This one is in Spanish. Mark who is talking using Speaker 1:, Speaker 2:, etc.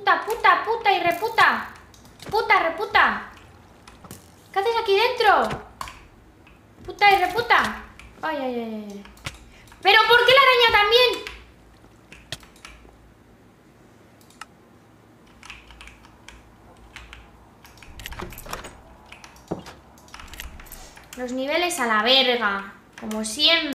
Speaker 1: Puta, puta, puta y reputa. Puta, reputa. ¿Qué haces aquí dentro? Puta y reputa. Ay, ay, ay, ay. ¿Pero por qué la araña también? Los niveles a la verga, como siempre.